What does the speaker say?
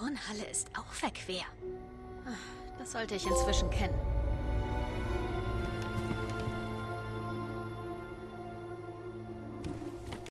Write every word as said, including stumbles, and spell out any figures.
Turnhalle ist auch verquer. Das sollte ich inzwischen kennen.